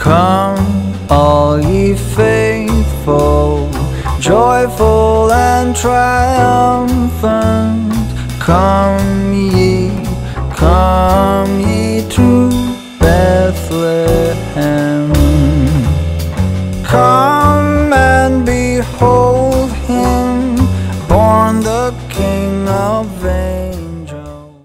Come, all ye faithful, joyful and triumphant. Come ye to Bethlehem. Come and behold him, born the King of angels.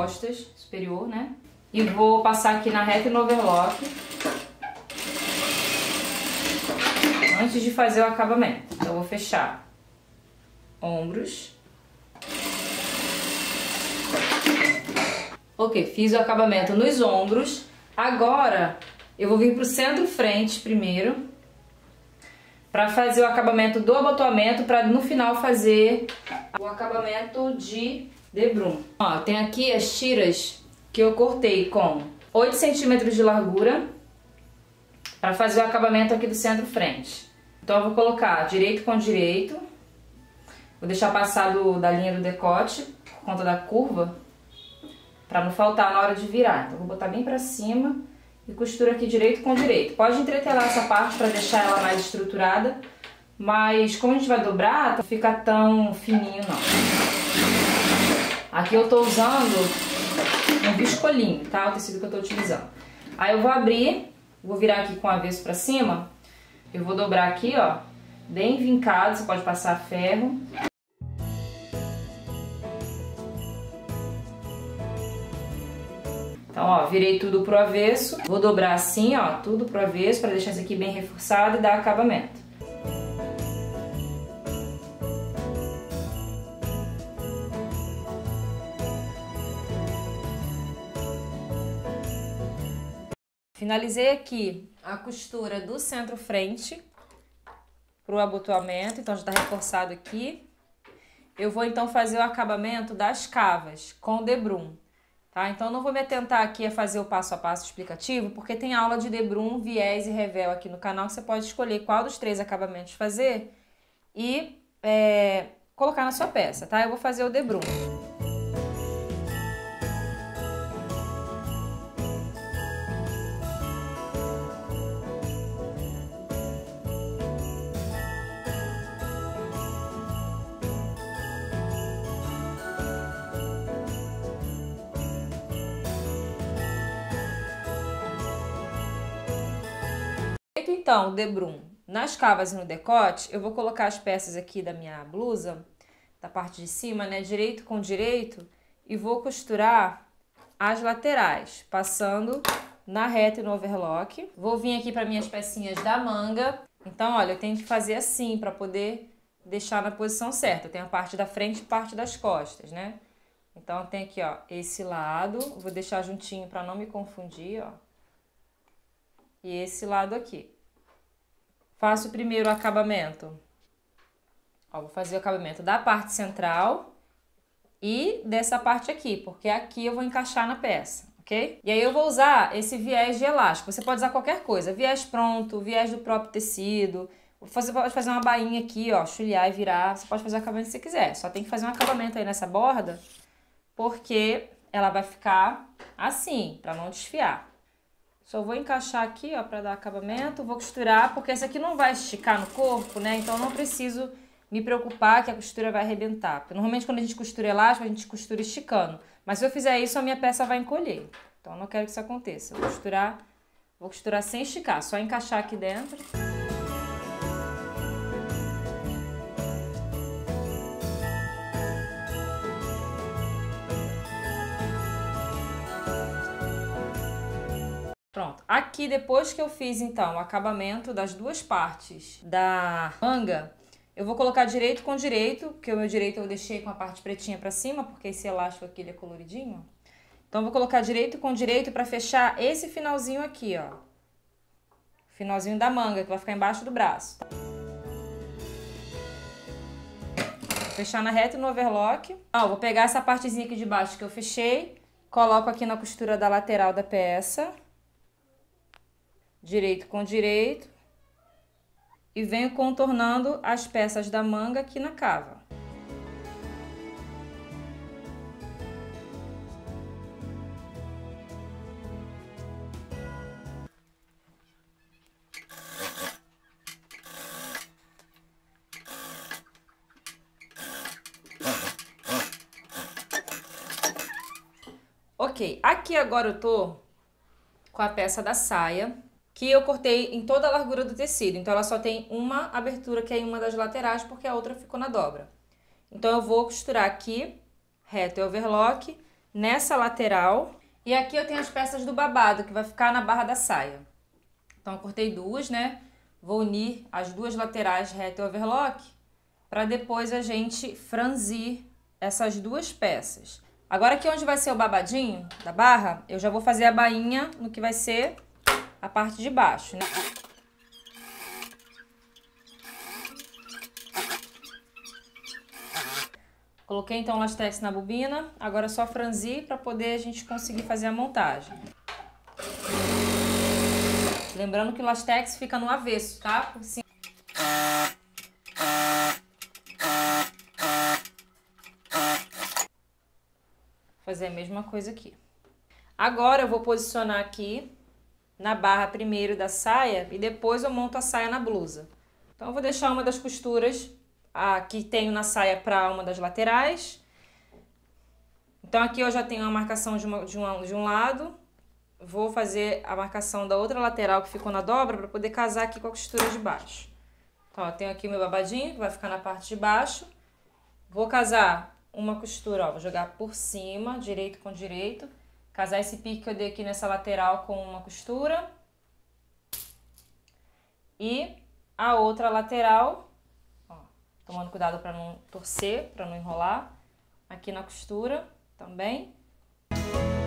costas superior, né? E vou passar aqui na reta e no overlock antes de fazer o acabamento. Então, eu vou fechar ombros. Ok, fiz o acabamento nos ombros. Agora, eu vou vir pro centro-frente primeiro, para fazer o acabamento do abotoamento, para no final fazer o acabamento de debrum. Ó, tem aqui as tiras que eu cortei com 8 centímetros de largura, para fazer o acabamento aqui do centro-frente. Então, eu vou colocar direito com direito, vou deixar passar da linha do decote, por conta da curva, para não faltar na hora de virar. Então, vou botar bem pra cima e costura aqui direito com direito. Pode entretelar essa parte para deixar ela mais estruturada, mas como a gente vai dobrar, não fica tão fininho não. Aqui eu tô usando um viscolinho, tá? O tecido que eu tô utilizando. Aí eu vou abrir, vou virar aqui com o avesso pra cima, eu vou dobrar aqui, ó, bem vincado, você pode passar ferro. Então, ó, virei tudo pro avesso. Vou dobrar assim, ó, tudo pro avesso, pra deixar isso aqui bem reforçado e dar acabamento. Finalizei aqui a costura do centro-frente pro abotoamento, então já tá reforçado aqui. Eu vou então fazer o acabamento das cavas com o debrum. Tá? Então, não vou me atentar aqui a fazer o passo a passo explicativo, porque tem aula de debrum, viés e revel aqui no canal, que você pode escolher qual dos 3 acabamentos fazer e colocar na sua peça, tá? Eu vou fazer o debrum. Então, o debrum nas cavas e no decote, eu vou colocar as peças aqui da minha blusa, da parte de cima, né, direito com direito, e vou costurar as laterais, passando na reta e no overlock. Vou vir aqui para minhas pecinhas da manga. Então, olha, eu tenho que fazer assim para poder deixar na posição certa. Eu tenho a parte da frente e parte das costas, né? Então, tem aqui, ó, esse lado, vou deixar juntinho para não me confundir, ó. E esse lado aqui. Faço primeiro o acabamento. Ó, vou fazer o acabamento da parte central e dessa parte aqui, porque aqui eu vou encaixar na peça, ok? E aí eu vou usar esse viés de elástico. Você pode usar qualquer coisa, viés pronto, viés do próprio tecido. Você pode fazer uma bainha aqui, ó, chulear e virar. Você pode fazer o acabamento que você quiser. Só tem que fazer um acabamento aí nessa borda, porque ela vai ficar assim, para não desfiar. Só vou encaixar aqui, ó, para dar acabamento. Vou costurar, porque esse aqui não vai esticar no corpo, né? Então não preciso me preocupar que a costura vai arrebentar. Porque normalmente quando a gente costura elástico, a gente costura esticando. Mas se eu fizer isso, a minha peça vai encolher. Então eu não quero que isso aconteça. Vou costurar sem esticar, só encaixar aqui dentro. Pronto, aqui depois que eu fiz então o acabamento das duas partes da manga, eu vou colocar direito com direito, que o meu direito eu deixei com a parte pretinha pra cima, porque esse elástico aqui ele é coloridinho. Então eu vou colocar direito com direito pra fechar esse finalzinho aqui, ó. Finalzinho da manga, que vai ficar embaixo do braço. Vou fechar na reta e no overlock. Ó, vou pegar essa partezinha aqui de baixo que eu fechei, coloco aqui na costura da lateral da peça. Direito com direito e venho contornando as peças da manga aqui na cava. Ok, aqui agora eu tô com a peça da saia, que eu cortei em toda a largura do tecido. Então, ela só tem uma abertura, que é em uma das laterais, porque a outra ficou na dobra. Então, eu vou costurar aqui, reto e overlock, nessa lateral. E aqui eu tenho as peças do babado, que vai ficar na barra da saia. Então, eu cortei duas, né? Vou unir as duas laterais reto e overlock, para depois a gente franzir essas duas peças. Agora aqui onde vai ser o babadinho da barra, eu já vou fazer a bainha no que vai ser a parte de baixo, né? Coloquei então o lastex na bobina, agora é só franzir para poder a gente conseguir fazer a montagem. Lembrando que o lastex fica no avesso, tá? Por cima. Fazer a mesma coisa aqui. Agora eu vou posicionar aqui na barra primeiro da saia e depois eu monto a saia na blusa. Então eu vou deixar uma das costuras que tenho na saia para uma das laterais. Então aqui eu já tenho a marcação de um lado. Vou fazer a marcação da outra lateral que ficou na dobra para poder casar aqui com a costura de baixo. Então eu tenho aqui o meu babadinho que vai ficar na parte de baixo. Vou casar uma costura, ó, vou jogar por cima, direito com direito. Casar esse pique que eu dei aqui nessa lateral com uma costura. E a outra lateral, ó, tomando cuidado para não torcer, para não enrolar. Aqui na costura também.